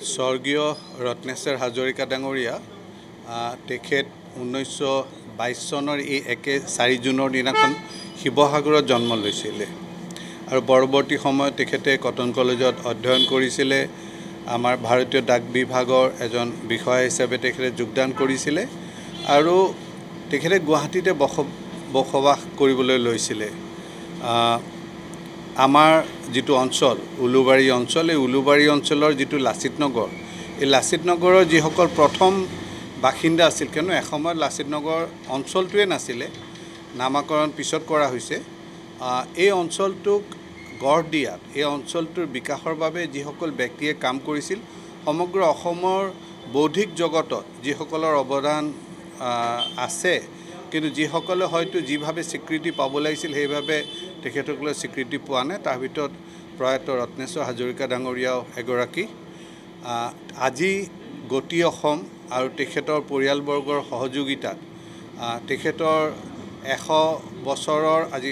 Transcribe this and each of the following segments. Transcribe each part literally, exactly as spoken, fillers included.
স্বৰ্গীয় ৰত্নেশ্বৰ হাজৰিকা ডাঙৰীয়া তেখেত ঊনৈছশ বাইছ চনৰ এই একে চাৰি জুনৰ দিনাখন শিৱসাগৰত জন্ম লৈছিলে আৰু পৰৱৰ্তী সময়ত তেখেতে কটন কলেজত অধ্যয়ন কৰিছিলে আমাৰ ভাৰতীয় ডাক বিভাগৰ এজন বিষয়া হিচাপে তেখেতে যোগদান কৰিছিলে আৰু তেখেতে গুৱাহাটীতে বস বসবাস কৰিবলৈ লৈছিলে আমাৰ যেটো অঞ্চল উলুবাৰী অঞ্চল এই উলুবাৰী অঞ্চলৰ যেটো লাচিত নগৰ এই লাচিত নগৰৰ যিসকল প্ৰথম বাসিন্দা আছিল কিয়নো এসময়ত লাচিত নগৰ অঞ্চলটোৱে নাছিলে নামাকৰণ পিছত কৰা হৈছে এই অঞ্চলটোক গঢ় দিয়াত এই অঞ্চলটোৰ বিকাশৰ বাবে যিসকল ব্যক্তিয়ে কাম কৰিছিল সমগ্ৰ অসমৰ বৌদ্ধিক জগতত যিসকলৰ অৱদান আছে কিন্তু যিসকলে হয়তো যিভাৱে স্বীকৃতি পাব লাগিছিল সেইভাৱে তেখেতসকলে স্বীকৃতি পোৱা নাই তাৰ ভিতৰত প্ৰয়াত ৰত্নেশ্বৰ হাজৰিকা ডাঙৰীয়াও এগৰাকী আজি গতি অসম আৰু তেখেতৰ পৰিয়ালবৰ্গৰ সহযোগিতাত তেখেতৰ এশ বছৰৰ আজি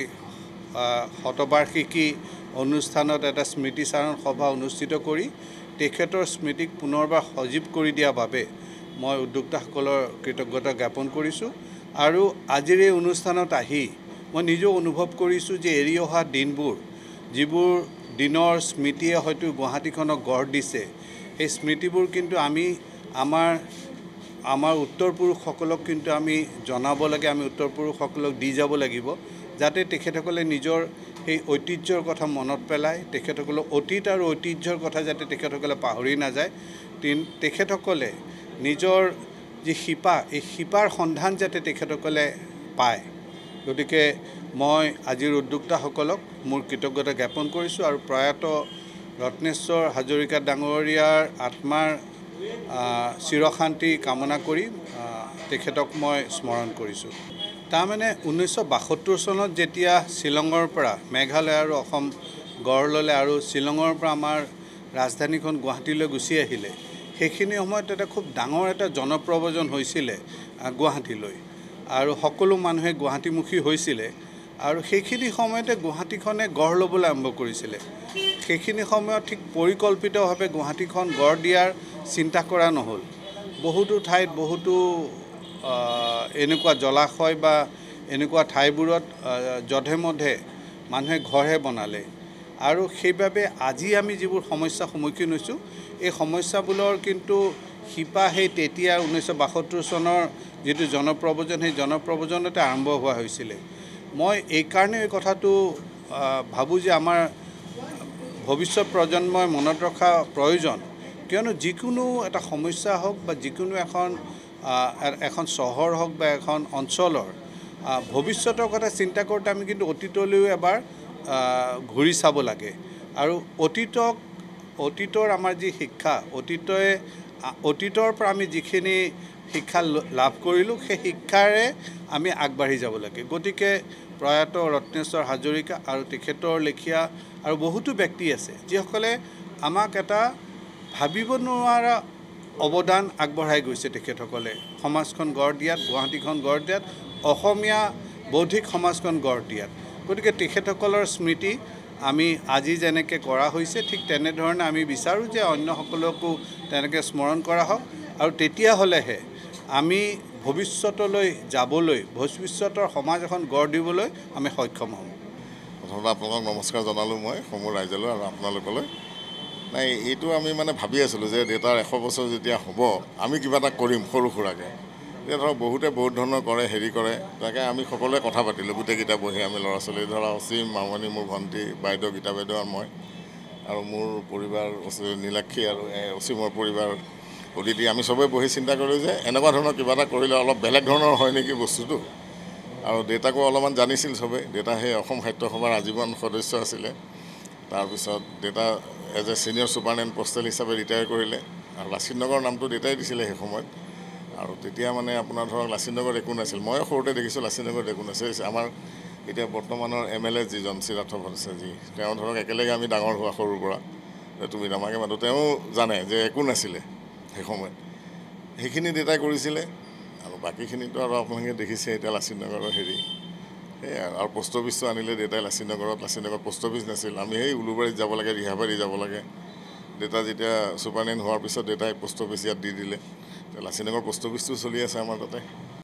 শতবাৰ্ষিকী অনুষ্ঠানত এটা স্মৃতিচাৰণ সভা অনুষ্ঠিত কৰি তেখেতৰ স্মৃতিক পুনৰবাৰ সজীৱ কৰি দিয়াৰ বাবে মই উদ্যোক্তাসকলৰ কৃতজ্ঞতা জ্ঞাপন কৰিছোঁ আৰু আজিৰ এই অনুষ্ঠানত আহি মই নিজেও অনুভৱ কৰিছোঁ যে এৰি অহা দিনবোৰ যিবোৰ দিনৰ স্মৃতিয়ে হয়তো গুৱাহাটীখনক গঢ় দিছে এই স্মৃতিবোৰ কিন্তু আমি আমাৰ আমাৰ উত্তৰ পুৰুষসকলক কিন্তু আমি জনাব লাগে আমি উত্তৰ পুৰুষসকলক দি যাব লাগিব যাতে তেখেতসকলে নিজৰ এই ঐতিহ্যৰ কথা মনত পেলায় তেখেতসকলৰ অতীত আৰু ঐতিহ্যৰ কথা যাতে তেখেতসকলে পাহৰি নাযায় তেখেতসকলে নিজৰ যি শিপা এই শিপাৰ সন্ধান যাতে তেখেতসকলে পায় গতিকে মই আজিৰ উদ্যোক্তাসকলক মোৰ কৃতজ্ঞতা জ্ঞাপন কৰিছোঁ আৰু প্ৰয়াত ৰত্নেশ্বৰ হাজৰিকা ডাঙৰীয়াৰ আত্মাৰ চিৰশান্তি কামনা কৰি তেখেতক মই স্মৰণ কৰিছোঁ তাৰমানে ঊনৈছশ বাসত্তৰ চনত যেতিয়া শ্বিলঙৰ পৰা মেঘালয় আৰু অসম গঢ় ল'লে আৰু শ্বিলঙৰ পৰা আমাৰ ৰাজধানীখন গুৱাহাটীলৈ গুচি আহিলে সেইখিনি সময়ত এটা খুব ডাঙৰ এটা জনপ্ৰব্ৰজন হৈছিলে গুৱাহাটীলৈ আৰু সকলো মানুহে গুৱাহাটীমুখী হৈছিলে আৰু সেইখিনি সময়তে গুৱাহাটীখনে গঢ় ল'বলৈ আৰম্ভ কৰিছিলে সেইখিনি সময়ত ঠিক পৰিকল্পিতভাৱে গুৱাহাটীখন গঢ় দিয়াৰ চিন্তা কৰা নহ'ল বহুতো ঠাইত বহুতো এনেকুৱা জলাশয় বা এনেকুৱা ঠাইবোৰত যধে মধে মানুহে ঘৰহে বনালে আৰু সেইবাবে আজি আমি যিবোৰ সমস্যাৰ সন্মুখীন হৈছোঁ এই সমস্যাবোৰৰ কিন্তু শিপা সেই তেতিয়া ঊনৈছশ বাসত্তৰ চনৰ যিটো জনপ্ৰব্ৰজন সেই জনপ্ৰব্ৰজনতে আৰম্ভ হোৱা হৈছিলে মই এইকাৰণে এই কথাটো ভাবোঁ যে আমাৰ ভৱিষ্যত প্ৰজন্মই মনত ৰখা প্ৰয়োজন কিয়নো যিকোনো এটা সমস্যা হওক বা যিকোনো এখন এখন চহৰ হওক বা এখন অঞ্চলৰ ভৱিষ্যতৰ কথা চিন্তা কৰোঁতে আমি কিন্তু অতীতলৈও এবাৰ ঘূৰি চাব লাগে আৰু অতীতক অতীতৰ আমাৰ যি শিক্ষা অতীতই অতীতৰ পৰা আমি যিখিনি শিক্ষা লাভ কৰিলোঁ সেই শিক্ষাৰে আমি আগবাঢ়ি যাব লাগে গতিকে প্ৰয়াত ৰত্নেশ্বৰ হাজৰিকা আৰু তেখেতৰ লেখীয়া আৰু বহুতো ব্যক্তি আছে যিসকলে আমাক এটা ভাবিব নোৱাৰা অৱদান আগবঢ়াই গৈছে তেখেতসকলে সমাজখন গঢ় দিয়াত গুৱাহাটীখন গঢ় দিয়াত অসমীয়া বৌদ্ধিক সমাজখন গঢ় দিয়াত গতিকে তেখেতসকলৰ স্মৃতি আমি আজি যেনেকৈ কৰা হৈছে ঠিক তেনেধৰণে আমি বিচাৰোঁ যে অন্যসকলকো তেনেকৈ স্মৰণ কৰা হওক আৰু তেতিয়াহ'লেহে আমি ভৱিষ্যতলৈ যাবলৈ ভৱিষ্যতৰ সমাজ এখন গঢ় দিবলৈ আমি সক্ষম হ'ম প্ৰথমতে আপোনালোকক নমস্কাৰ জনালোঁ মই সমূহ ৰাইজলৈ আৰু আপোনালোকলৈ নাই এইটো আমি মানে ভাবি আছিলোঁ যে দেউতাৰ এশ বছৰ যেতিয়া হ'ব আমি কিবা এটা কৰিম সৰু সুৰাকৈ এতিয়া ধৰক বহুতে বহুত ধৰণৰ কৰে হেৰি কৰে তাকে আমি সকলোৱে কথা পাতিলোঁ গোটেইকেইটা বহি আমি ল'ৰা ছোৱালী ধৰা অসীম মামনি মোৰ ভণ্টি বাইদেউ গীতা বাইদেউ আৰু মই আৰু মোৰ পৰিবাৰ নীলাক্ষী আৰু অসীমৰ পৰিবাৰ অদিতি আমি চবেই বহি চিন্তা কৰিলোঁ যে এনেকুৱা ধৰণৰ কিবা এটা কৰিলে অলপ বেলেগ ধৰণৰ হয় নেকি বস্তুটো আৰু দেউতাকো অলপমান জানিছিল চবেই দেউতা সেই অসম সাহিত্য সভাৰ আজীৱন সদস্য আছিলে তাৰপিছত দেউতা as a senior superintendent postal হিচাপে ৰিটায়াৰ কৰিলে আৰু লাচিত নগৰ নামটো দেউতাই দিছিলে সেই সময়ত আৰু তেতিয়া মানে আপোনাৰ ধৰক লাচিত নগৰত একো নাছিল ময়ো সৰুতে দেখিছোঁ লাচিত নগৰত একো নাছিল আমাৰ এতিয়া বৰ্তমানৰ এম এল এ যিজন চিৰাৰ্থ ভট্টাচাৰ্যজী তেওঁ ধৰক একেলগে আমি ডাঙৰ হোৱা সৰুৰ পৰা তুমি আমাকে মাতো তেওঁ জানে যে একো নাছিলে সেই সময়ত সেইখিনি দেউতাই কৰিছিলে আৰু বাকীখিনিতো আৰু আপোনালোকে দেখিছে এতিয়া লাচিত নগৰৰ হেৰি সেয়াই আৰু পোষ্ট অফিচটো আনিলে দেউতাই লাচিত নগৰত লাচিত নগৰত পোষ্ট অফিচ নাছিল আমি সেই উলুবাৰীত যাব লাগে ৰিহাবাৰী যাব লাগে দেউতা যেতিয়া ছুপাৰনেণ্ট হোৱাৰ পিছত দেউতাই পোষ্ট অফিচ ইয়াত দি দিলে লাচিনগৰ পোষ্ট অফিচটো চলি আছে আমাৰ তাতে